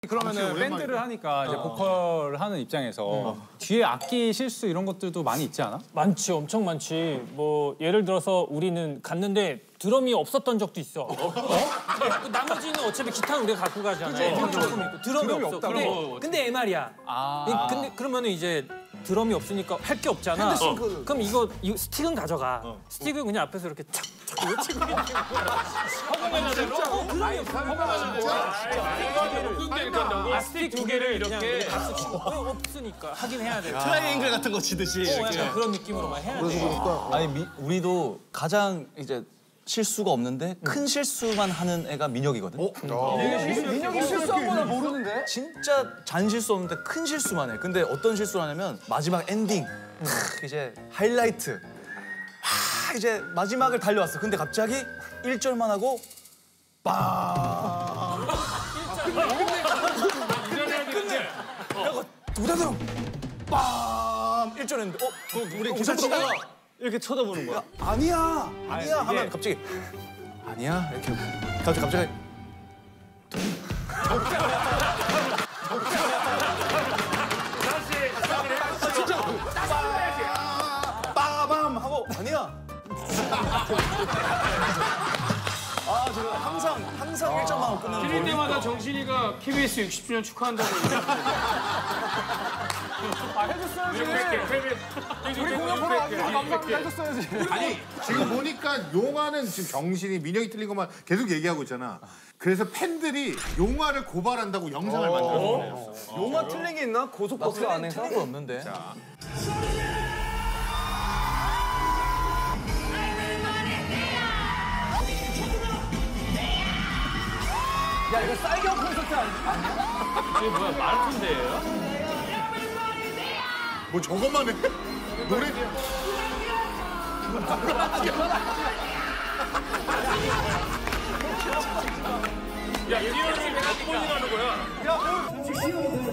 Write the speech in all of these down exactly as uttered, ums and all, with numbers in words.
그러면은 밴드를 하니까 이제 보컬 하는 입장에서 뒤에 악기 실수 이런 것들도 많이 있지 않아? 많지, 엄청 많지. 뭐 예를 들어서 우리는 갔는데 드럼이 없었던 적도 있어. 어? 나머지는 어차피 기타는 우리가 갖고 가잖아요. 조금 있고 드럼이, 드럼이 없어. 없다고. 근데, 근데 엠알이야. 아. 근데 그러면은 이제 드럼이 없으니까 할 게 없잖아. 어. 그럼 이거, 이거 스틱은 가져가. 어. 스틱은 그냥 앞에서 이렇게 착 착 이거 치고 있는 허공에다 대고? 어, 드럼이 없어. 허공에다 대고? 아, 스틱 두 개를 이렇게 박수 치고 없으니까 하긴 해야 돼. 트라이앵글 같은 거 치듯이. 어, 약간 그런 느낌으로만 해야 돼. 아니 미, 우리도 가장 이제 실수가 없는데 큰 실수만 하는 애가 민혁이거든. 어? 민혁이 실수한 거나 모르는데? 진짜 잔 실수 없는데 큰 실수만 해. 근데 어떤 실수를 하냐면 마지막 엔딩 크, 이제 하이라이트 하, 이제 마지막을 달려왔어. 근데 갑자기 일 절만 하고 빵 근데 무다성 빵 일 절 했는데 어? 우리 기사 치다가 이렇게 쳐다보는 거야. 아니야, 아니야 아니, 하면 갑자기 아니야 이렇게 갑자기 갑자기 다시 진짜 빠밤 하고 아니야. 아 제가 항상 항상 일 점만 하고 끝내는 틀릴 때마다 정신이가 케이비에스 육십 주년 축하한다고 아 해줬어야지. 우리 공연 보러 왔는데 맘만 해줬어야지. 아니 지금 보니까 용화는 지금 정신이 민혁이 틀린 것만 계속 얘기하고 있잖아. 그래서 팬들이 용화를 고발한다고 영상을 만들었어요. 용화 틀린 게 있나? 고속버스 안에서? 틀린 거 없는데. 자. 야 이거 쌀경 콘서트 아니야? 이게 뭐야, 마라톤대회야? 뭐 저것만 해? 노래 야, 뛰어야지 내가 꼴리라는 거야.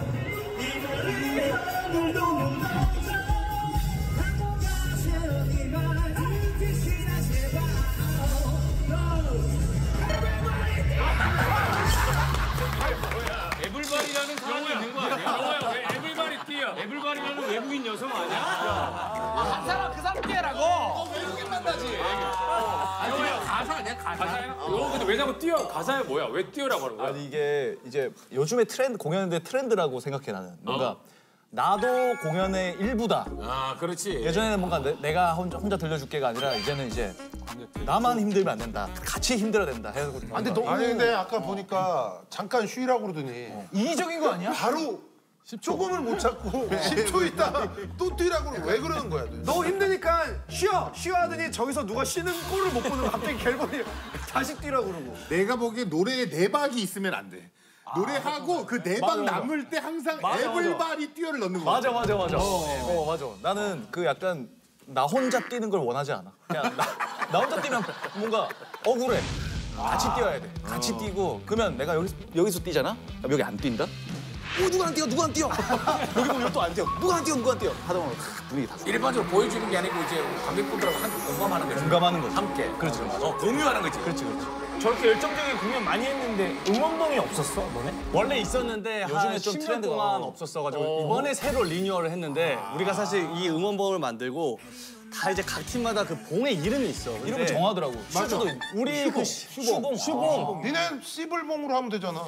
에블바리라는 사람이 있는 거 아니야? 영호야, 왜 에블바리 뛰어? 에블바리라는 외국인 여성 아니야? 한 사람 그 사람 뛰어라고! 외국인 만나지. 영호야, 가사 아니야? 가사야? 영호 근데 왜 자꾸 뛰어? 가사야 뭐야? 왜 뛰어라고 하는 거야? 아니 이게 이제 요즘에 트렌드 공연인데 트렌드라고 생각해 나는. 뭔가 어? 나도 공연의 일부다. 아, 그렇지. 예전에는 뭔가 내, 내가 혼자, 혼자 들려줄게가 아니라 이제는 이제 나만 힘들면 안 된다. 같이 힘들어야 된다. 해서 아, 근데 너무... 아니 근데 아까 보니까 잠깐 쉬라고 그러더니 이기적인 거 아니야? 바로 조금을 못 찾고 십 초 있다가 또 뛰라고 왜 그러는 거야? 도대체? 너 힘드니까 쉬어! 쉬어 하더니 저기서 누가 쉬는 꼴을 못 보는 거 갑자기 갤버리 다시 뛰라고 그러고. 내가 보기에 노래에 내박이 있으면 안 돼. 노래하고 그 내박 남을 때 항상 에블바리 뛰어를 넣는 거야. 맞아 맞아 맞아. 어 맞아. 나는 그 약간 나 혼자 뛰는 걸 원하지 않아. 그냥 나, 나 혼자 뛰면 뭔가 억울해. 같이 뛰어야 돼. 같이 뛰고 그러면 내가 여기 여기서 뛰잖아. 그럼 여기 안 뛴다. 어 누가 안 뛰어 누가 안 뛰어. 여기 보면 이것도 안 뛰어. 누가 안 뛰어 누가 안 뛰어. 하다 보면 분위기 다. 일반적으로 보여주는 게 아니고 이제 관객분들하고 함께 공감하는 거지. 공감하는 거지. 함께. 그렇지. 어, 공유하는 거지. 그렇지 그렇지. 저렇게 열정적인 공연 많이 했는데 응원봉이 없었어, 너네? 원래 있었는데 요즘에 좀 십 년 트렌드가 동안 없었어가지고 이번에 새로 리뉴얼을 했는데 우리가 사실 이 응원봉을 만들고 다 이제 각 팀마다 그 봉의 이름이 있어. 이름을 정하더라고. 맞아. 우리 그 슈봉, 슈봉. 니넨 씨불봉으로 하면 되잖아.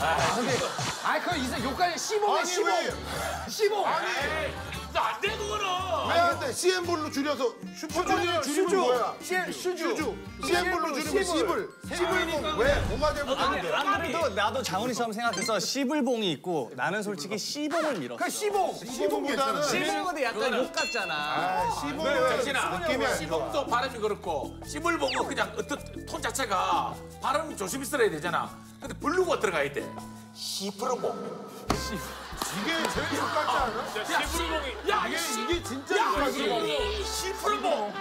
아 그거 이제 욕까지 씨봉에 아니 씨봉! 왜? 씨봉! 아니 안 돼, 그거는! 왜 안 돼? 씨엠볼로 줄여서 슈퍼주니어 줄이면 뭐야? 슈, 슈주! 슈주. 씨엠볼로 줄이면 씨불. 씨불봉 왜? 뭐가 잘못됐는데? 안 그래도 나도 장훈이처럼 생각해서 씨불봉이 있고 나는 솔직히 씨봉을 밀었어. 그 씨봉! 씨봉보다는 씨봉은 근데 약간 욕 같잖아. 아, 씨봉은 정신아, 느낌이 아니고. 시봉도 발음이 그렇고 씹을 보고 그냥 어떤 톤 자체가 발음 조심히 써야 되잖아. 근데 블루가 들어가야 돼. 시브르봉. 이게 제일 똑같지 않아? 야, 시브르봉이. 야, 이게 이게 진짜 야, 똑같지. 시브르봉.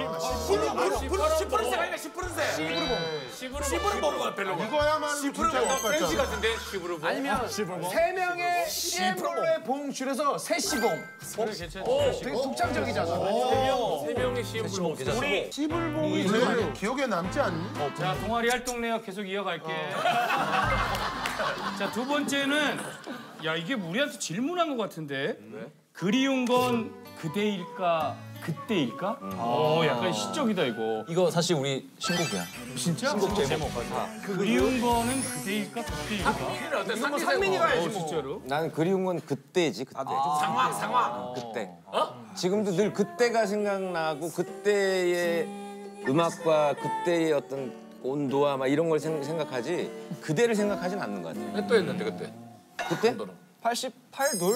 시브르봉. 시브르봉 아니야, 시브르봉. 시브르봉. 시브르봉은 별로. 이거야말로 진짜 시브르봉 프렌치 똑같잖아. 같은데 시브르봉. 아니면 세 명의 씨엠볼의 봉 줄여서 세 씨봉. 되게 독창적이잖아. 세 명의 시브르봉. 우리 씨불봉이 제일 기억에 남지 않니? 자, 동아리 활동 내역 계속 이어갈게. 자, 두 번째는 야 이게 우리한테 질문한 것 같은데 그리운 건 그대일까 그때일까? 어 약간 시적이다 이거. 이거 사실 우리 신곡이야. 진짜? 신곡 제목. 그리운 거는 그대일까 그때일까? 이거 뭐 상민이가 해야지 어, 뭐. 진짜로? 난 그리운 건 그때지 그때. 상황 상황. 그때. 지금도 늘 그때가 생각나고 그때의 음악과 그때의 어떤 온도와 막 이런 걸 생- 생각하지 그대를 생각하진 않는 것 같아요. 몇 도였는데 그때? 그때? 팔십팔 돌?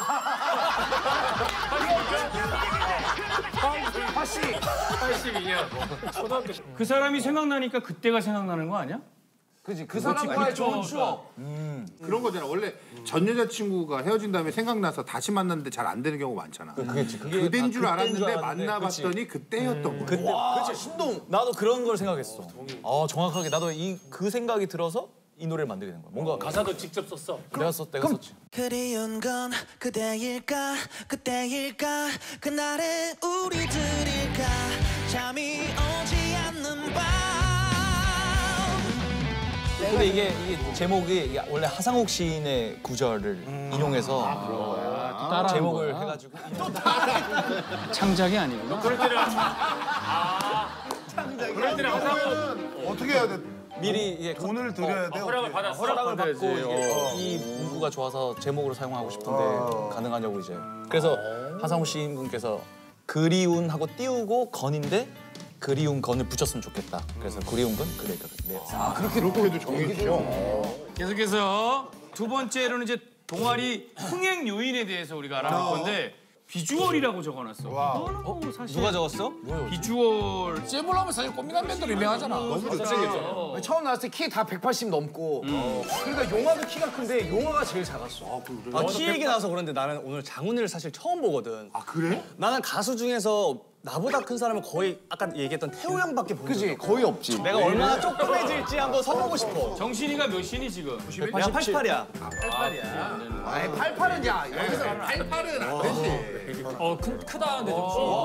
그 사람이 생각나니까 그때가 생각나는 거 아니야? 그지 그 사람과의 좋은 추억. 그런 거잖아. 원래 전 여자친구가 헤어진 다음에 생각나서 다시 만났는데 잘 안 되는 경우가 많잖아. 그겠지. 그게 그댄 다 줄 그때인 알았는데 줄 알았는데, 만나봤더니 그때였던 거야. 그때. 그렇지. 신동. 나도 그런 걸 생각했어. 어 정확하게 나도 이 그 생각이 들어서 이 노래를 만들게 된 거야. 뭔가 가사도 직접 썼어. 내가 썼 내가 썼지. 그리운 건 그대일까 그때일까 그날의 우리들일까 잠이 오지 않는 밤. 근데 이게, 이게 제목이 이게 원래 하상욱 시인의 구절을 인용해서 따라 제목을 해가지고 창작이 아니구나. 그럴 때는 아 그럴 때는 항상 어떻게 해야 돼? 미리 이게 돈을 드려야 돼? 허락을 받았어. 허락을 받고 받아야지. 이게 이 문구가 좋아서 제목으로 사용하고 싶은데 가능하냐고 이제 그래서 하상욱 시인분께서 그리운 하고 띄우고 건인데 그리운 건을 붙였으면 좋겠다. 그래서 그리운 건 그대일까 그때. 아 그렇게 그렇게도 정해주죠. 계속해서 두 번째로는 이제 동아리 흥행 요인에 대해서 우리가 알아볼 건데 비주얼이라고 적어놨어. 이거는 뭐 사실 누가 적었어? 비주얼 잼을 하면 사실 꽃미남 밴드로 유명하잖아. 너무 잘생겼죠. 처음 나왔을 때 키 다 백팔십 넘고. 그러니까 용화도 키가 큰데 용화가 제일 작았어. 아, 키 얘기 나와서 그런데 나는 오늘 장훈이를 사실 처음 보거든. 아 그래? 나는 가수 중에서 나보다 큰 사람은 거의 아까 얘기했던 태호 형밖에 본 적이 그지 없어. 거의 없지. 내가 얼마나 조그매질지 한번 서보고 싶어. 정신이가 몇 신이 지금? 내가 팔십팔이야. 아니 팔팔은 야 여기서 팔팔은 안 되지. 어 큰, 크다는데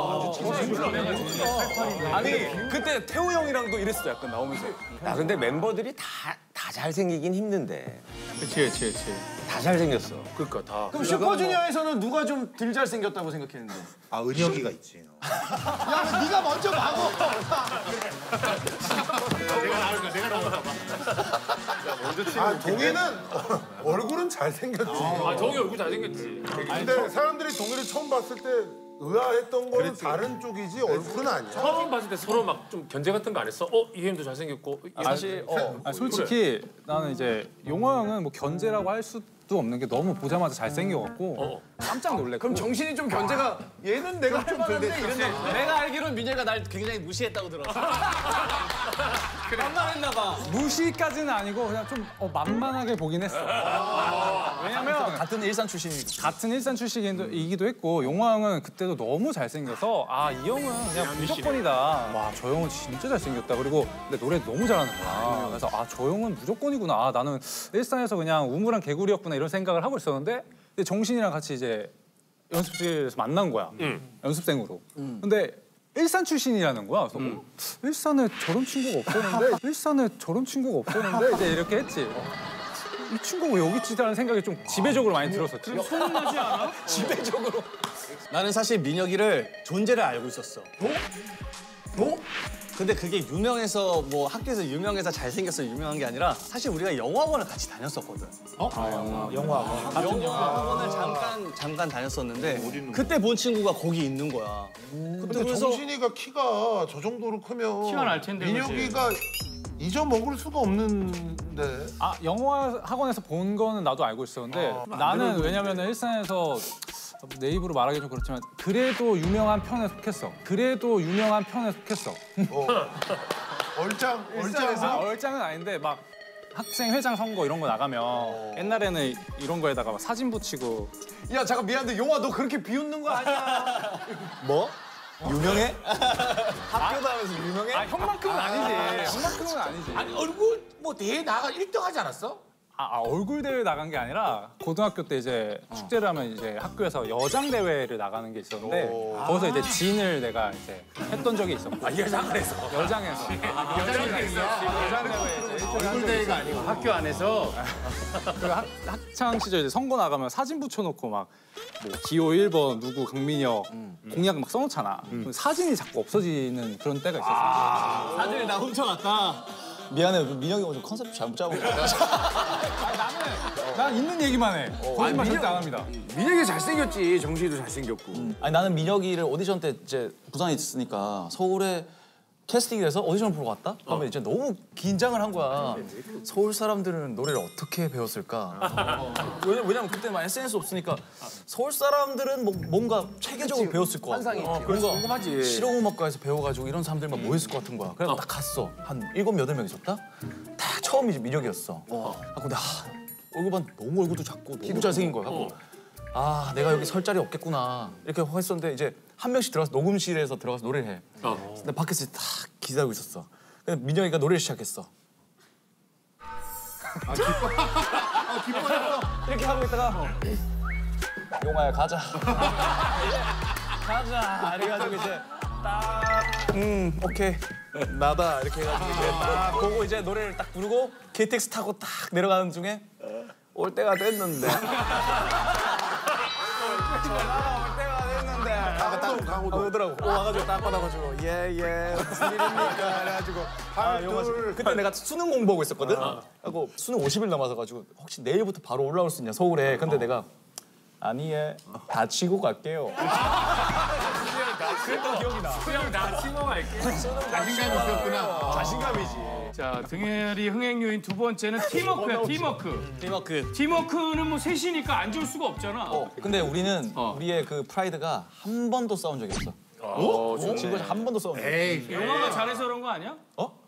좀. 아니 그때 태호 형이랑도 이랬어 약간 나오면서. 야 근데 멤버들이 다 다 잘생기긴 힘든데 그렇지 그렇지 그렇지. 다 잘생겼어. 그러니까 다. 그럼 슈퍼주니어에서는 누가 좀 덜 잘생겼다고 생각했는데? 아 은혁이가 있지. 야 네가 먼저 봐고. 내가 나올 거 내가 나올까 봐. 아 동희는 얼굴은 잘생겼지. 아 정이 얼굴 잘생겼지. 근데 사람들이 동희를 처음 봤을 때 의아했던 거는 다른 쪽이지 얼굴은 아니야. 처음 봤을 때 서로 막 좀 견제 같은 거 안 했어? 어? 이 형도 잘생겼고 사실 어 아, 솔직히 나는 이제 용화 형은 뭐 견제라고 할 수도 없는 게 너무 보자마자 잘생겨갖고 깜짝 놀랐고. 그럼 정신이 좀 견제가 얘는 내가 좀 덜데 이랬나? 내가 알기로는 민혁이가 날 굉장히 무시했다고 들었어. 만만했나 봐. 무시까지는 아니고 그냥 좀 어, 만만하게 보긴 했어. 왜냐면 같은 일산 출신이고. 같은 일산 출신이기도 했고 용화 형은 그때도 너무 잘생겨서 아 이 형은 그냥 무조건이다. 와 저 형은 진짜 잘생겼다. 그리고 근데 노래 너무 잘하는 거야. 그래서 아 저 형은 무조건이구나. 아, 나는 일산에서 그냥 우물한 개구리였구나 이런 생각을 하고 있었는데 근데 정신이랑 같이 이제 연습실에서 만난 거야. 연습생으로. 근데 일산 출신이라는 거야. 그래서 어? 일산에 저런 친구가 없었는데 일산에 저런 친구가 없었는데 이제 이렇게 했지. 어, 이 친구가 왜 여기 있지라는 생각이 좀 지배적으로 많이 들었었지. 소문나지 않아? 지배적으로. 나는 사실 민혁이를 존재를 알고 있었어. 어? 근데 그게 유명해서 뭐 학교에서 유명해서 잘생겨서 유명한 게 아니라 사실 우리가 영화학원을 같이 다녔었거든. 어? 아, 영화, 영화학원. 영화학원을 잠깐 잠깐 다녔었는데 그때 본 친구가 거기 있는 거야. 그때 근데 그래서 정신이가 키가 저 정도로 크면 키가 날 텐데, 민혁이가 잊어먹을 수가 없는데. 아 영화 학원에서 본 거는 나도 알고 있었는데 나는 왜냐면 일산에서 내 입으로 말하기 좀 그렇지만 그래도 유명한 편에 속했어. 그래도 유명한 편에 속했어. 어. 얼짱, 얼짱에서? 아, 얼짱은 아닌데 막 학생 회장 선거 이런 거 나가면 옛날에는 이런 거에다가 막 사진 붙이고. 야 잠깐 미안한데 용화 너 그렇게 비웃는 거 아니야? 뭐? 유명해? 학교도 하면서 유명해? 아 형만큼은 아니지. 형만큼은 아니지. 아니 얼굴 뭐 대회 나가 일 등 하지 않았어? 아, 아, 얼굴 대회 나간 게 아니라 고등학교 때 이제 축제를 하면 이제 학교에서 여장 대회를 나가는 게 있었는데 거기서 이제 진을 내가 이제 했던 적이 있었고. 아, 여장을 했어. 여장에서. 아, 여장이 있어. 여장 대회 이제 얼굴 대회가 아니고 학교 안에서 그 학, 학창 시절 이제 선거 나가면 사진 붙여놓고 막 뭐 기호 일 번 누구 강민혁 공약 막 써놓잖아. 그럼 사진이 자꾸 없어지는 그런 때가 있었어. 사진을 나 훔쳐갔다. 미안해, 민혁이 오늘 컨셉 잘못 잡은 거야. 아니, 나는 난 있는 얘기만 해. 거짓말 절대 안 합니다. 민혁이 잘생겼지. 정신이도 잘생겼고. 아니 나는 민혁이를 오디션 때 이제 부산에 있으니까 서울에 캐스팅돼서 오디션 보러 갔다? 그러면 이제 너무 긴장을 한 거야. 서울 사람들은 노래를 어떻게 배웠을까? 왜냐, 왜냐면 그때 막 에스엔에스 없으니까 서울 사람들은 뭐, 뭔가 체계적으로 배웠을 거야. 환상이 있지. 뭔가 궁금하지. 실용음악과에서 배워가지고 이런 사람들만 모였을 것 같은 거야. 그래서 딱 갔어. 한 일곱, 여덟 명 있었다? 딱 처음이 이제 민혁이었어. 아, 근데 아, 얼굴만 너무 얼굴도 작고 너무 잘생긴 거야. 하고 아, 내가 여기 설 자리 없겠구나. 이렇게 했었는데 이제 한 명씩 들어가서 녹음실에서 들어가서 노래를 해. 어. 근데 밖에서 딱 기다리고 있었어. 근데 민혁이가 노래를 시작했어. 아, 기뻐. 아, 기뻐했어. 이렇게 하고 있다가 용아야 가자. 가자. 이래가지고 이제 딱 음, 오케이. 나다. 이렇게 해가지고 이제 딱 보고 이제 노래를 딱 부르고 케이티엑스 타고 딱 내려가는 중에 올 때가 됐는데. 강호동, 강호동. 오더라고. 와가지고 딱 받아가지고 예예 무슨 일입니까? 그래가지고 아 영화 그때 내가 수능 공부하고 있었거든. 하고 수능 오십 일 남아서 가지고 혹시 내일부터 바로 올라올 수 있냐 서울에. 근데 내가 아니에 다치고 갈게요. 그랬던 기억이 나. 그냥 나 치고 갈게. 자신감이 있었구나. 자신감이지. 자, 등혜리 흥행 요인 두 번째는 팀워크야, 팀워크. 팀워크. 팀워크는 뭐 셋이니까 안 좋을 수가 없잖아. 어, 근데 우리는 우리의 그 프라이드가 한 번도 싸운 적이 없어. 어? 지금까지 한 번도 싸운 적이 없어. 에이. 영화가 잘해서 그런 거 아니야?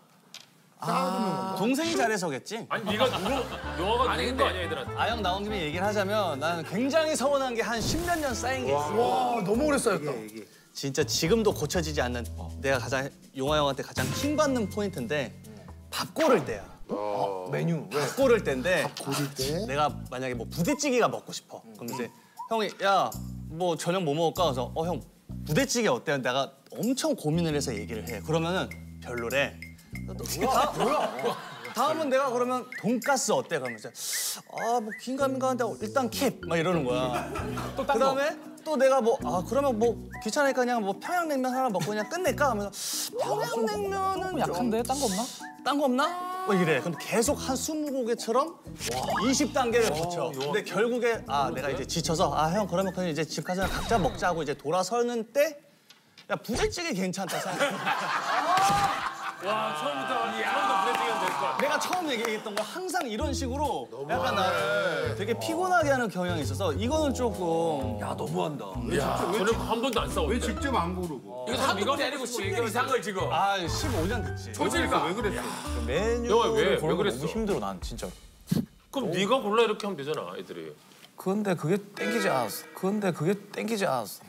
아, 동생이 잘해서겠지? 아니, 네가 누구? 영화가 누군 거 아니야, 얘들아? 아영 나온 김에 얘기를 하자면 나는 굉장히 서운한 게 한 십몇 년 쌓인 게 있어. 와, 너무 오래 쌓였다. 진짜 지금도 고쳐지지 않는 내가 가장 용화 형한테 가장 킹받는 포인트인데 밥 고를 때야. 어, 메뉴. 밥 고를 때인데 고를 때? 내가 만약에 뭐 부대찌개가 먹고 싶어. 그럼 이제 형이 야 뭐 저녁 뭐 먹을까? 그래서 어 형 부대찌개 어때? 내가 엄청 고민을 해서 얘기를 해. 그러면은 별로래. 다, 뭐야? 다음은 내가 그러면 돈가스 어때? 그러면 이제 아뭐 긴가민가 한데 일단 킵 막 이러는 거야. 또 그다음에 또 내가 뭐 아 그러면 뭐 귀찮으니까 그냥 뭐 평양냉면 하나 먹고 그냥 끝낼까? 하면서 평양냉면은 약한데 딴 거 없나? 딴 거 없나? 뭐 이래. 근데 계속 한 스무 곡에처럼 이십 단계를 거쳐. 근데 결국에 아 내가 이제 지쳐서 아 형 그러면 그냥 이제 집 가서 각자 먹자고 이제 돌아서는 때 야 부대찌개 괜찮다 생각해. 와, 처음부터 처음부터 부대찌개는 될 거야. 내가 처음 얘기했던 거 항상 이런 식으로 약간 나를 되게 피곤하게 하는 경향이 있어서 이거는 조금 야, 너무한다. 저녁 한 번도 안 싸워. 왜 직접 안 고르고? 이거 한두 번이 아니고 십 년 이상을 지금. 아 십오 년 됐지. 조질까? 왜 그랬어? 메뉴를 영화 왜? 왜 고르는 거 그랬어? 너무 힘들어 난 진짜로. 그럼 네가 골라 이렇게 하면 되잖아, 애들이. 근데 그게 땡기지 않았어. 근데 그게 땡기지 않았어.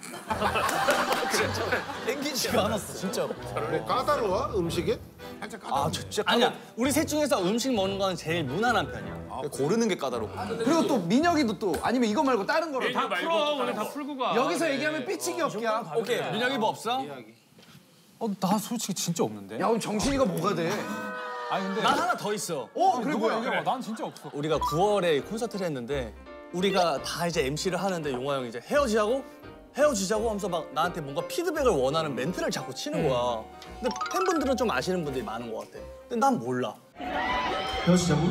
땡기지가 않았어 진짜로. 뭐 까다로워? 음식에? 살짝 까다로워. 아 진짜 아니야 우리 셋 중에서 음식 먹는 건 제일 무난한 편이야. 고르는 게 까다롭고. 그리고 또 민혁이도 또 아니면 이거 말고 다른 거로 다 풀어, 오늘 다 풀고 가. 여기서 얘기하면 삐치기 없게. 야, 오케이 민혁이 뭐 없어? 어, 나 솔직히 진짜 없는데. 그럼 정신이가 뭐가 돼? 아니 근데 난 하나 더 있어. 어, 그래 누구야? 뭐야? 얘기해봐. 난 진짜 없어. 우리가 구월에 콘서트를 했는데 우리가 다 이제 엠시를 하는데 용화 형이 이제 헤어지자고 헤어지자고 하면서 막 나한테 뭔가 피드백을 원하는 멘트를 자꾸 치는 거야. 근데 팬분들은 좀 아시는 분들이 많은 것 같아. 근데 난 몰라. 헤어지자고?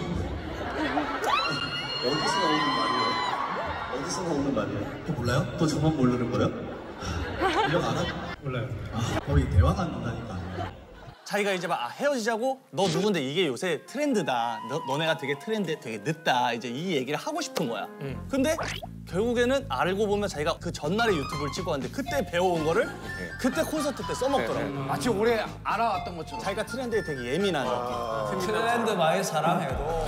어디서 나오는 말이에요? 어디서 나오는 말이에요? 또 몰라요? 또 저만 모르는 거예요? 이거 알아? 몰라요. 아, 거의 대화가 안 된다니까. 자기가 이제 막 아, 헤어지자고 너 누군데 이게 요새 트렌드다. 너, 너네가 되게 트렌드에 되게 늦다. 이제 이 얘기를 하고 싶은 거야. 음. 근데 결국에는 알고 보면 자기가 그 전날에 유튜브를 찍어 왔는데 그때 배워온 거를 그때 콘서트 때 써먹더라고. 네. 마치 오래 알아왔던 것처럼. 자기가 트렌드에 되게 예민한 아, 트렌드 많이 사랑해도.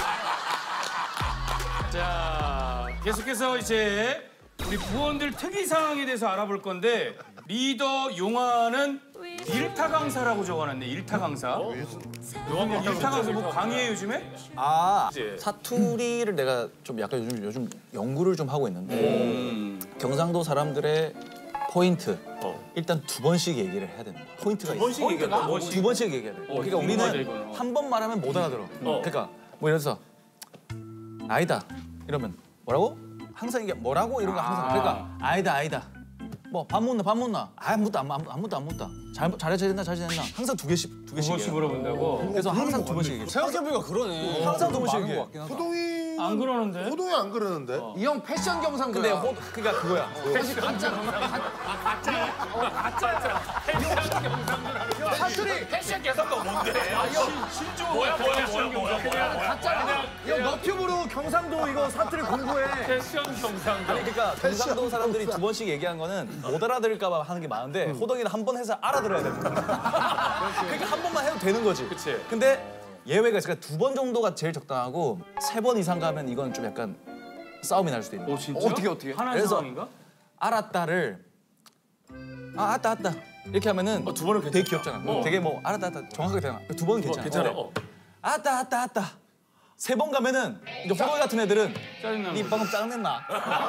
자, 계속해서 이제 우리 부원들 특이 사항에 대해서 알아볼 건데 리더 용화는 일타 강사라고 적어놨네. 일타 강사. 일타 강사 뭐 강의해 요즘에? 아 사투리를 내가 좀 약간 요즘 요즘 연구를 좀 하고 있는데 음. 경상도 사람들의 포인트 어. 일단 두 번씩 얘기를 해야 되는 거야. 포인트가 두 번씩 얘기한다. 두 번씩, 두 번씩 얘기해야 돼. 어, 그러니까 우리는 한 번 말하면 못 알아들어. 어. 그러니까 뭐 예를 들어서 아니다 이러면 뭐라고? 항상 이게 뭐라고 이런 거 항상. 아. 그러니까 아니다 아니다. 뭐 밥 먹나 밥 먹나 아무것도 안 아무것도 안 먹다. 잘 잘해야 된다 잘 지냈나 항상 두 개씩 두 개씩. 두 번씩 물어본다고. 그래서 항상 두 번씩 얘기해. 생각해보니까 그러네. 항상 두 번씩 얘기해. 호동이 안 그러는데? 호동이 안 그러는데? 어. 이 형 패션 경상도야. 근데 호 그러니까 그거야. 패션 가짜 가짜야? 어, 가짜야. 패션 경상도라는 사투리. 패션 경상도 뭔데? 아, 형 실조 뭐야 뭐야 뭐야 뭐야 뭐야 가짜야. 형 너튜브로 경상도 이거 사투리 공부해. 패션 경상도. 아니 그러니까 경상도 사람들이 두 번씩 얘기한 거는 못 알아들을까 봐 하는 게 많은데 호동이는 한 번 해서 알아들어야 되는 거야. 그러니까 한 번만 해도 되는 거지. 그치. 근데 예외가 있으니까 두 번 정도가 제일 적당하고 세 번 이상 가면 이건 좀 약간 싸움이 날 수도 있는 거야. 오 진짜? 어떻게 어떻게? 하나의 그래서 상황인가? 알았다를 아 알았다 알았다 이렇게 하면은 어, 두 번은 되게 귀엽잖아. 어. 되게 뭐 알았다 알았다 정확하게 되나? 두 번은 괜찮아. 괜찮아. 어. 어. 알았다 알았다 알았다 세 번 가면은 이제 호동이 같은 애들은 짜증나는 니 방금 짱냈나?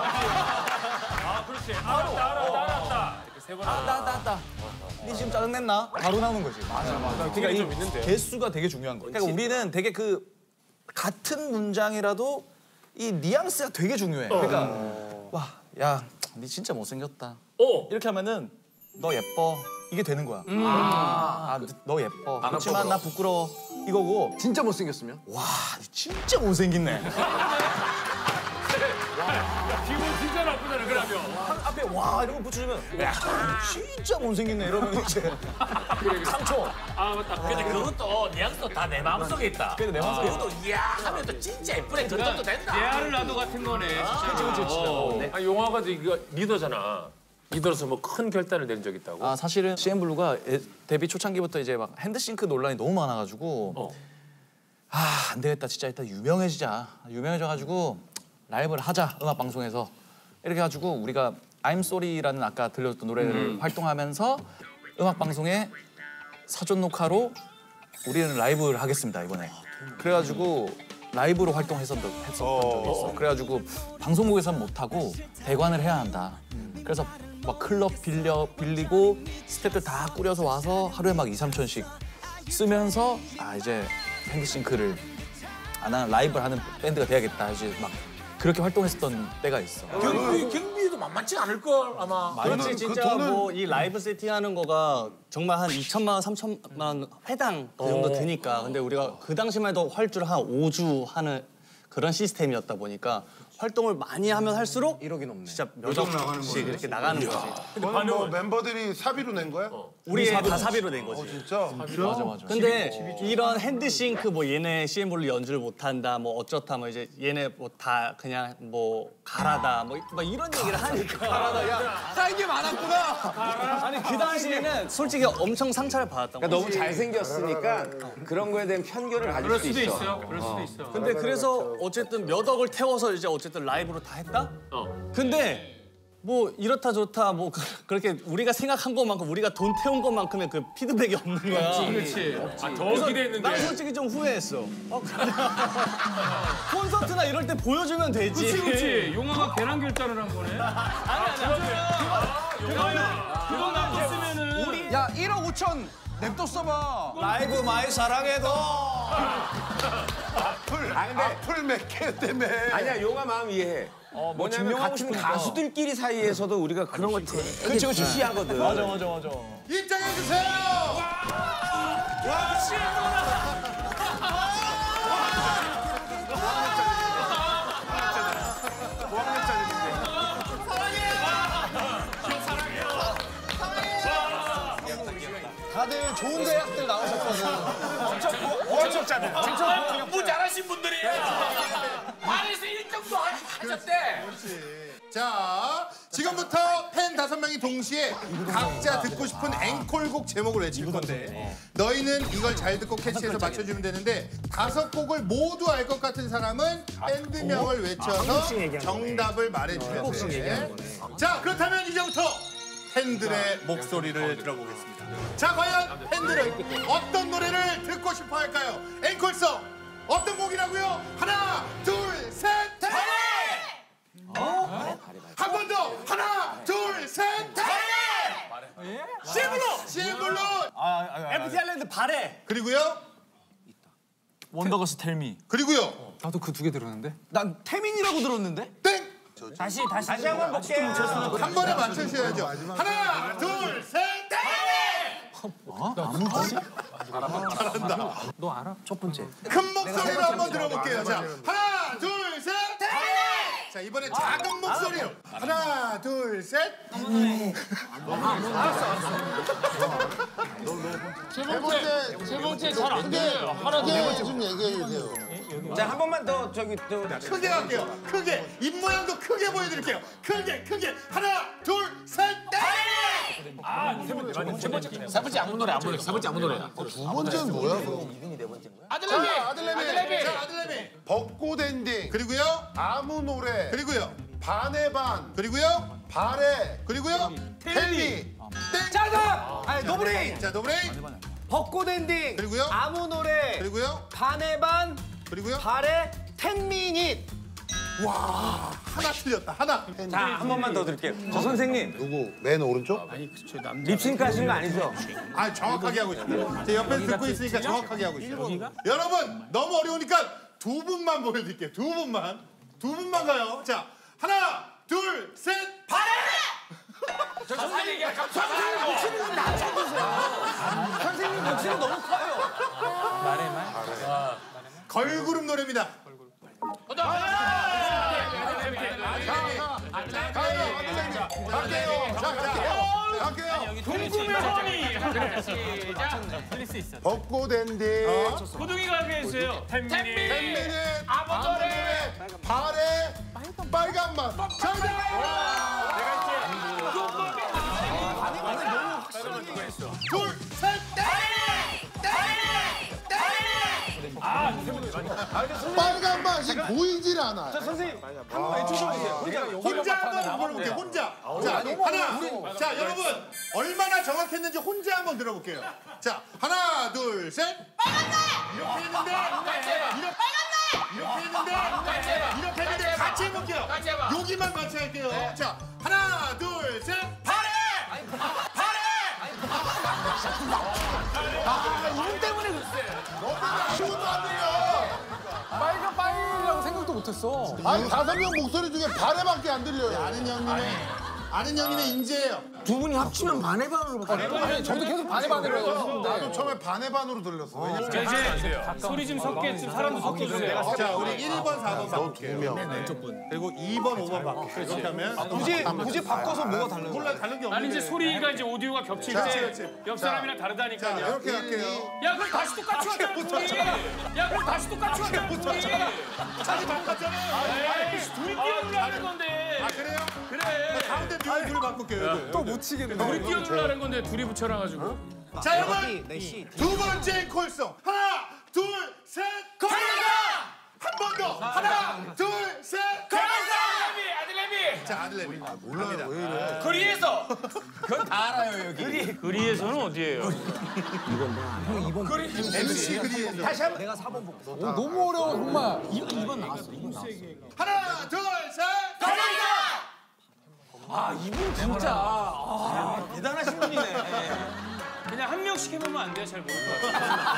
아 그렇지. 알았다 알았다 알았다. 이렇게 세 번. 알았다 알았다 알았다 니 지금 짜증냈나? 바로 나오는 거지. 맞아 맞아. 그러니까 이 개수가 되게 중요한 거야. 그러니까 우리는 되게 그 같은 문장이라도 이 뉘앙스가 되게 중요해. 그러니까 와, 야, 니 진짜 못생겼다. 어. 이렇게 하면은 너 예뻐. 이게 되는 거야. 음. 아, 아, 너 예뻐. 그렇지만 나 부끄러워. 이거고 진짜 못생겼으면? 와, 니 진짜 못생겼네. 기분 진짜 나쁘잖아 그러면. 앞에 와 이런 거 붙여주면 야 진짜 못생겼네 이러면 이제 상처. 아 맞다. 근데 그것도 뉘앙스도 다 내 마음속에 있다. 근데 내 마음속에 그것도 이야 하면 또 진짜 예쁘네. 그 정도 된다. 대화를 나도 같은 거네. 그치 그치 진짜. 아, 용화가 이거 리더잖아. 리더로서 뭐 큰 결단을 내린 적 있다고? 아 사실은 씨엔블루가 데뷔 초창기부터 이제 막 핸드싱크 논란이 너무 많아가지고 어. 아 안 되겠다 진짜 일단 유명해지자 유명해져가지고 라이브를 하자 음악 방송에서 이렇게 해가지고 우리가 I'm Sorry라는 아까 들려줬던 노래를 음. 활동하면서 음악 방송에 사전 녹화로 우리는 라이브를 하겠습니다 이번에. 그래가지고 라이브로 활동했었던 했었던 적이 있어. 그래가지고 방송국에서는 못 하고 대관을 해야 한다. 그래서 막 클럽 빌려 빌리고 스태프들 다 꾸려서 와서 하루에 막 이삼천씩 쓰면서 아 이제 핸드싱크를 아 나는 라이브를 하는 밴드가 돼야겠다. 이제 막 그렇게 활동했었던 때가 있어. 경비 경비도 만만치 않을 걸 아마. 그렇지 진짜 뭐 이 라이브 세팅하는 거가 정말 한 이천만 원, 삼천만 원 회당 그 정도 드니까. 근데 우리가 그 당시만 해도 활주를 한 오 주 하는 그런 시스템이었다 보니까 활동을 많이 하면 할수록 일억이 넘네. 진짜 몇 억씩 이렇게 나가는 거지. 그건 뭐 멤버들이 사비로 낸 거야? 우리 다 사비로 낸 거지. 어, 진짜? 맞아 맞아. 근데 이런 핸드싱크 뭐 얘네 씨엠블루 연주를 못한다 뭐 어쩌다 뭐 이제 얘네 뭐 다 그냥 뭐 가라다 뭐, 뭐 이런 얘기를 하니까 가라다 야 쌓인 게 많았구나. 아니 그 당시에는 솔직히 엄청 상처를 받았던 거야. 그러니까 너무 잘생겼으니까 그런 거에 대한 편견을 가질 그럴 수 수도 있어. 있어. 그럴 수도 있어. 근데 그래서 어쨌든 몇 억을 태워서 이제 어쨌든 라이브로 다 했다? 어. 근데 뭐 이렇다 좋다 뭐 그- 그렇게 우리가 생각한 것만큼 우리가 돈 태운 것만큼의 그 피드백이 없는 거야. 그렇지. 아, 더 그래서 기대했는데. 난 솔직히 좀 후회했어. 어, 그냥 콘서트나 이럴 때 보여주면 되지. 그렇지 그렇지. 용화가 계란 결단을 한 거네. 아니 아니. 용화야. 그거 남겼으면은. 야 일억 오천 냅둬 써봐. 라이브 많이 사랑해도. 악플, 악플 몇 개 때문에. 아니야 용화 마음 이해해. 뭐 뭐냐면 증명하고 같은 싶으니까. 가수들끼리 사이에서도 우리가 그런 거 되게 그치, 그치. 무시하거든. 맞아 맞아 맞아. 입장해 주세요. 다들 좋은 대학들 나오셨거든. 엄청 잘해. 공부 잘하신 분들이에요. 반에서 일 등도 하셨대. 자, 지금부터 팬 다섯 명이 동시에 각자 듣고 싶은 앵콜곡 제목을 외칠 건데 너희는 이걸 잘 듣고 캐치해서 맞춰주면 되는데 다섯 곡을 모두 알 것 같은 사람은 밴드명을 외쳐서 정답을 말해주면 돼. 자, 그렇다면 이제부터 팬들의 목소리를 들어보겠습니다. 자, 과연 팬들은 어떤 노래를 듣고 싶어 할까요? 앵콜송 어떤 곡이라고요? 하나, 둘, 셋, 파리! 어? 한 번 더! 하나, 둘, 셋, 파리! 시블루! 시블루! 엠티 아일랜드 발에. 그리고요? 원더걸스 텔미. 그리고요? 나도 그 두 개 들었는데. 난 태민이라고 들었는데? 땡! 다시 다시 다시 한번 볼게요. 한 번에 맞추셔야죠. 하나, 둘, 셋, 파리! 어? 잘한다. 너 알아? 첫 번째. 큰 목소리로 한번 들어볼게요. 자, 하나, 둘, 셋, 파리! 자, 이번엔 작은 목소리로. 하나, 둘, 셋. 세 번째 세 번째 잘 안 들려요. 하나 더 크게 좀 얘기해 주세요. 자, 한 번만 더 저기 또 크게 할게요. 크게. 입 모양도 크게 보여드릴게요. 크게, 크게. 하나, 둘, 셋, 파리! 세 번째 아무 노래 아무 노래 세 번째 아무 노래야. 두 번째는 뭐야 그럼? 아들내미 아들내미. 아들내미. 자, 아들내미. 벚꽃 엔딩. 그리고요? 아무 노래. 그리고요? 반의 반. 그리고요? 발에. 그리고요? 텔미. 땡! 짜다. 아니 노브레인. 자, 노브레인. 벚꽃 엔딩. 그리고요? 아무 노래. 그리고요? 반의 반. 그리고요? 발에 텐 미닛. 와, 하나 틀렸다. 하나. 자, 한 번만 더 드릴게요. 저 선생님 누구? 맨 오른쪽? 립싱크 하신 거 아니죠? 아, 정확하게 하고 있습니다. 제 옆에서 듣고 있으니까 정확하게 하고 있어요. 여러분, 너무 어려우니까 두 분만 보여드릴게요. 두 분만. 두 분만 가요. 자, 하나, 둘, 셋, 파리! 저 선생님 선생님 목소리가 낮춰주세요. 선생님 목소리 너무 커요. 말해만. 걸그룹 노래입니다. 벚꽃 엔딩. 고등이가 하게 해주세요. 팬미닛. 아무 노래. 발에 빨간 맛. 정답! 둘, 셋, 빨간 맛이 보이질 않아. 자 선생님 한번 외쳐주세요. 혼자 한번 물어볼게요. 혼자. 자, 하나. 자, 여러분 얼마나 정확했는지 혼자 한번 들어볼게요. 자, 하나, 둘, 셋. 이렇게 했는데 이렇게 이렇게 했는데 이렇게 했는데 같이 해볼게요. 여기만 같이 할게요. 자, 하나, 둘, 셋. 파리! 파리! 아 이분 때문에 글쎄. 아무것도 안 들려. 빨간 빨이라고 생각도 못했어. 아니 다섯 명 목소리 중에 반에밖에 안 들려요. 아는 형님의 아는 형님의 인재예요. 두 분이 합치면 반의 반으로 아니, 저도 계속 반에 반으로 해요. 나도 처음에 반의 반으로 들렸어. 왜냐면 자, 이제 소리 좀 섞게 좀 사람도 섞어주세요. 자, 우리 일 번, 사 번 바꿀게요. 명. 그리고 이 번, 오 번 바꿀게요. 그렇게 하면 굳이 굳이 바꿔서 뭐가 다른 몰라 다른 게 없는데. 아니 이제 소리가 이제 오디오가 겹칠 그렇지, 때 그렇지. 옆 자, 사람이랑 다르다니까요. 자, 이렇게 할게요. 야 그럼 다시 똑같이 하자 둘이. 야 그럼 다시 똑같이 하자 둘이. 자기 바꿨잖아요. 에이 둘이 뛰어놀라는 건데. 아, 그래요? 그래. 가운데 둘, 둘 바꿀게요. 또 못 치겠네. 우리 뛰어놀라는 건데 둘이 붙여놔가지고. 자, 여러분 두 번째 콜송 하나, 둘, 셋, 걸리가! 한 번 더 하나, 둘, 셋, 걸리가! 아들내미 자, 아들내미 몰라요. 왜 이래? 거리에서 그건 다 알아요, 여기. 거리에서는 어디예요? 엠씨 그리에서 다시 한번 내가 사 번 볼게. 오, 너무 어려워 정말. 이 번 나왔어. 이 번 나왔어. 하나, 둘, 셋, 걸리가! 아 이분 진짜 아, 대단하신 분이네. 그냥 한 명씩 해보면 안 돼? 잘 모를 것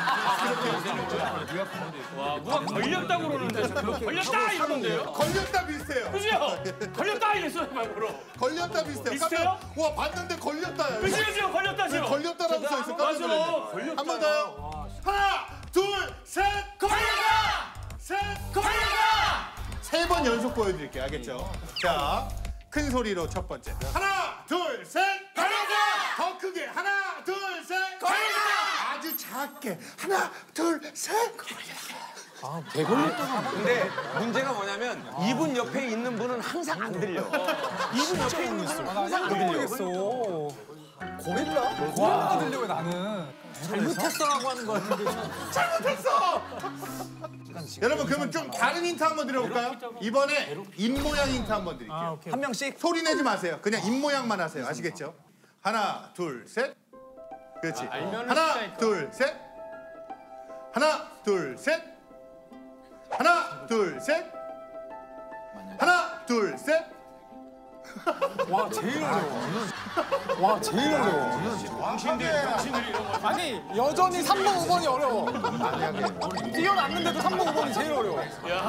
같아. 와, 누가 걸렸다고 그러는데 자꾸 걸렸다 이러는데요? 걸렸다 비슷해요. 그죠? 걸렸다 이랬어요, 말고로. 걸렸다 비슷해요. 비슷해요? 깜짝- 와, 봤는데 걸렸다요. 그죠, 그죠? 걸렸다죠? 걸렸다라고 써 있어. 깜짝 맞아. 놀랐네. 한 번 더요. 하나, 둘, 셋, 걸리가! 셋, 걸리가! 세 번 연속 보여드릴게요. 알겠죠? 자, 큰 소리로 첫 번째. 하나, 둘, 셋, 걸리가! 더 크게. 하나, 둘, 셋, 걸리가! 아주 작게. 하나, 둘, 셋, 걸리가! 근데 문제가 뭐냐면 이분 옆에 있는 분은 항상 안 들려. 이분 옆에 있는 분은 항상 안 들려. 모르겠어. 고릴라? 고릴라가 들려요 나는. 잘못했어 하고 하는 거 같은데. 잘못했어! 여러분, 그러면 좀 다른 힌트 한번 드려볼까요? 이번에 입모양 힌트 한번 드릴게요. 한 명씩 소리 내지 마세요. 그냥 입모양만 하세요. 아시겠죠? 하나, 둘, 셋. 그렇지. 아, 알면은 하나, 쉽다니까. 둘, 셋. 하나, 둘, 셋. 하나, 둘, 셋. 하나, 둘, 셋. 와 제일 어려워. 와 제일 어려워. 당신들, 당신들이 이런 거. 아니 여전히 삼 번, 오 번이 어려워. 뛰어났는데도 삼 번, 오 번이 제일 어려워.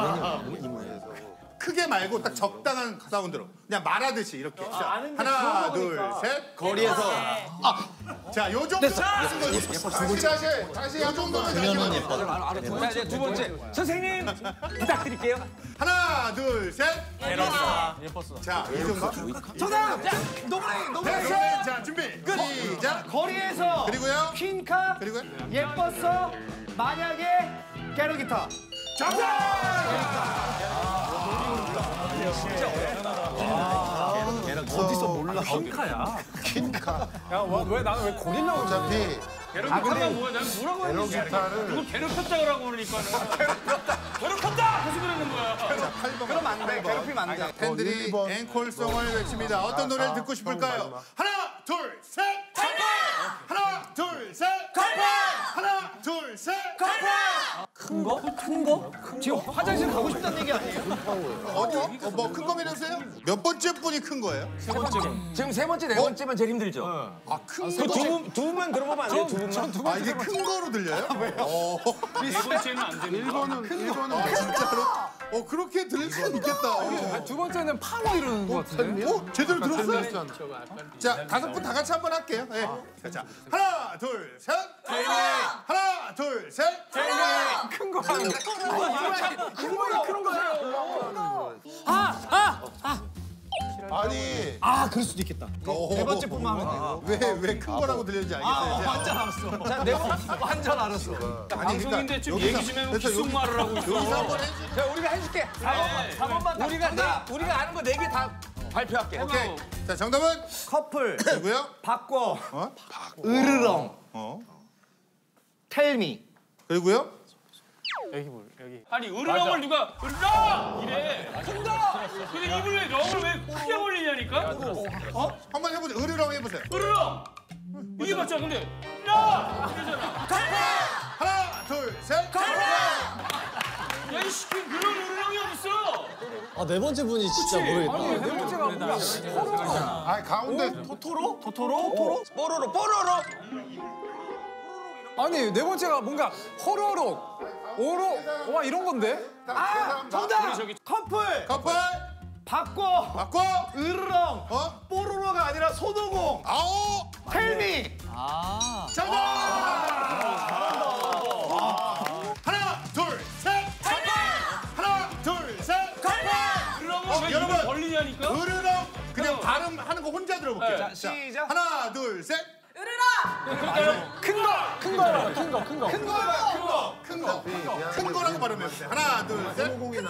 크게 말고 딱 적당한 사운드로 그냥 말하듯이 이렇게. 자, 하나, 둘, 셋. 거리에서 아, 자, 요 정도. 다시, 다시, 다시 요 정도면 그녀는 예뻐. 자, 이제 두 번째. 선생님 부탁드릴게요. 하나, 둘, 셋. 예뻤어. 예뻤어. 자, 이 정도. 정답! 자, 노래, 노래. 됐어. 자, 준비. 시작. 거리에서 그리고요. 퀸카 그리고요. 예뻤어 만약에 게르기타. 어디서 몰라? 퀸카야. 퀸카. 야왜 나는 왜 고릴라 어차피 괴롭혔다가 뭐야? 난 뭐라고 했는지 누굴 괴롭혔다 그러고 그러니까는 괴롭혔다! 계속 그러는 거야. 그럼 안 돼. 괴롭히면 안 돼. 팬들이 앵콜송을 외칩니다. 어떤 노래를 듣고 싶을까요? 하나, 둘, 셋. 하나, 둘, 셋. 하나, 둘, 셋. 큰 거? 큰 거? 지금 화장실 가고 싶다는 얘기 아니에요? 어디? 어, 뭐 큰 거 믿으세요? 몇 번째 분이 큰 거예요? 세 번째. 지금 세 번째, 네 번째만 제일 힘들죠. 아, 큰 그 거? 두 분, 두 분만 들어보면 안 돼요? 두 분만. 아, 이게 큰 거로 들려요? 왜요? 네 번째는 안 되는 일본은 일본은 아, 진짜로? 어, 그렇게 들릴 수는 있겠다. 어. 두 번째는 파워 이러는 거 같은데. 어? 제대로 들었어요? 자, 다섯 분 다 같이 한번 할게요. 네. 자, 자, 하나, 둘, 셋. 하나, 둘, 셋. 큰 거 아니야? 큰 거야, 큰 거예요. 아니 아, 그럴 수도 있겠다. 네 번째 뿐만 하면 왜, 왜 큰 거라고 들렸는지 알겠어요. 이제. 완전 알았어. 자, 네 번, 완전 알았어. 아니, 방송인데 좀 여기서- 얘기 좀 해보고 그래서 여기- 귓속말을 하고 있어. 여기서 한번 해주세요. 자, 우리가 해줄게. 사 번만 다. 우리가 네, 우리가 아는 거 네 개 다 발표할게. 오케이. 자, 정답은 커플, 누구요? 바꿔, 어? 으르렁, 어? 텔미. 그리고요? 여기 뭘 여기. 아니 으르렁을 누가 으르렁 이래. 큰다. 근데 입을 왜 렁을 왜 크게 벌리냐니까. 어? 한번 해보세요. 으르렁 해보세요. 으르렁. 이게 맞잖아. 근데 야 이러잖아. 하나, 둘, 셋. 야이 시킨 그런 으르렁이 어딨어? 아, 네 번째 분이 진짜 모르겠다. 아니 네 번째가 뭐야? 아 가운데 토토로? 토토로? 토토로? 뽀로로 뽀로로. 아니 네 번째가 뭔가 호로록, 오로, 와 이런 건데? 아, 정답! 저기- 커플, 커플. 바꿔, 바꿔. 으르렁, 어? 뽀로로가 아니라 손오공, 아오. 텔미. 정답. 하나, 둘, 셋. 하나, 둘, 셋. 으르렁을 어, 왜 여러분. 입을 벌리냐니까. 으르렁. 그냥 발음하는 거 혼자 들어볼게요. 네. 자, 시작. 하나, 둘, 셋. 그러니까요. 큰 거, 큰 거야, 큰 거, 큰 거. 큰 거, 큰 거, 큰 거, 큰 거라고 발음해보세요. 하나, 둘, 셋.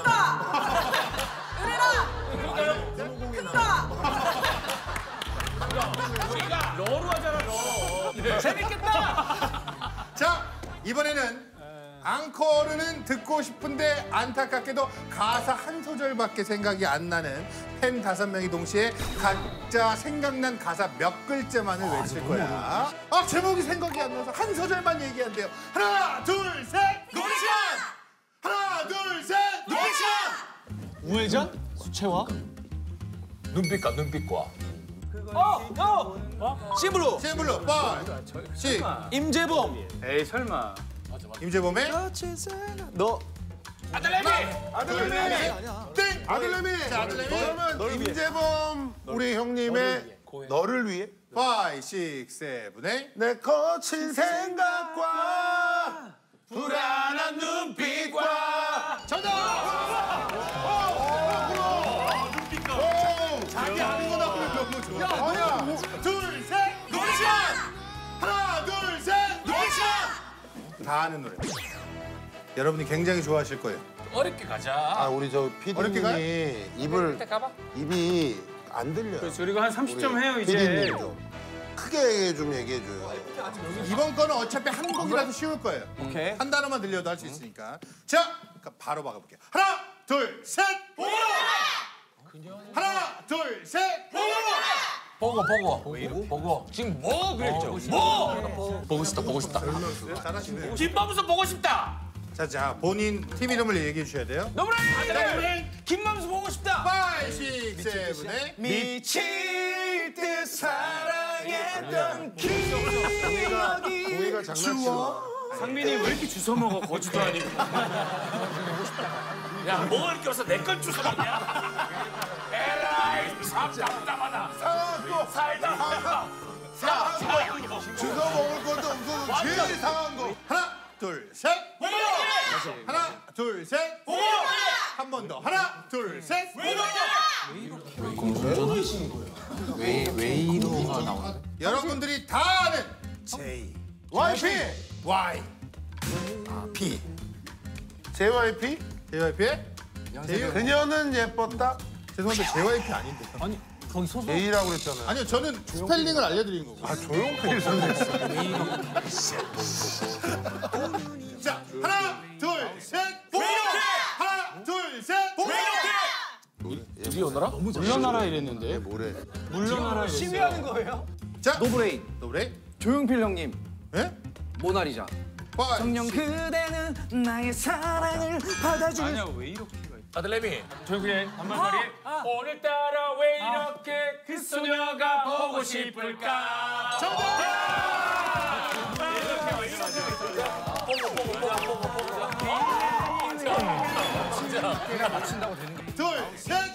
우리가 러로 하잖아 러. 재밌겠다. 자, 이번에는 앙코르는 듣고 싶은데 안타깝게도 가사 한 소절밖에 생각이 안 나는 팬 다섯 명이 동시에 각자 생각난 가사 몇 글자만을 외칠 거야. 아, 제목이 생각이 안 나서 한 소절만 얘기한대요. 하나, 둘, 셋. 노션. 하나, 둘, 셋. 노션. 우회전? 수채화? 눈빛과 눈빛과. 어, 어. 시블루. 시블루. 파. 시. 임재범. 에이 설마. 임재범의 너 아들내미. 아들내미. 땡. 아들내미. 자, 아들내미. 그러면 임재범 우리 형님의 너를 위해 파이, 식스, 세븐, 에잇. 내 거친 생각과 불안한 눈빛과. 자기 하는 거 나오면 너무 좋아. 하나, 둘, 셋. 노션. 하나, 둘, 셋. 노션. 다 아는 노래. 여러분이 굉장히 좋아하실 거예요. 어렵게 가자. 아 우리 저 어렵게 가요? 피디님이 입을 입이 안 들려요. 그렇죠. 우리가 한 삼십 점 해요 이제. 피디님 좀 크게 좀 얘기해 줘요. 이번 거는 어차피 한 곡이라도 쉬울 거예요. 오케이. 한 단어만 들려도 할 수 있으니까. 자, 그럼 바로 박아볼게요. 하나, 둘, 셋. 하나, 둘, 셋. 보고 보고 보고 지금 뭐 그랬죠? 뭐 보고 싶다 보고 싶다. 잘하시네요. 김범수 보고 싶다. 자, 자, 본인 팀 이름을 얘기해 주셔야 돼요. 너무나 김범수 보고 싶다. 파이브, 식스, 세븐, 에잇. 미칠 듯 사랑했던 기억이 동희가 장난치고. 상민이 왜 이렇게 주워 먹어 거지도 아니고. 야, 뭐 이렇게 와서 내 걸 주워 먹냐? 에라이, 참 답답하다. 상한 살다 살다. 상한 거. 주워 먹을 것도 없어서 제일 상한 거. 하나, 둘, 셋. 하나, 둘, 셋. 한 번 더. 하나, 둘, 셋. 왜, 왜 이러가 나오는 여러분들이 다 아는 J, 와이피, Y, P. 제이와이피? 제이와이피의 그녀는 예뻤다. 죄송한데 제이와이피 아닌데요. 아니, 거기 서서. A라고 그랬잖아요. 아니요, 저는 스펠링을 알려드린 거고. 아, 조용필 선생님. 자, 하나, 둘, 셋. 하나, 둘, 셋. 우리 오너라? 물러나라 이랬는데. 뭐래? 물러나라 이랬어. 시위하는 거예요? 자, 노브레인 노브레인. 조용필 형님 예? 모나리자. 파이브. 정녕 그대는 나의 사랑을 받아줄. 아니야, 왜 이렇게 가? 아들내미. 조용필의 단발머리. 오늘따라 왜 이렇게 그 소녀가 보고 싶을까? 둘, 셋.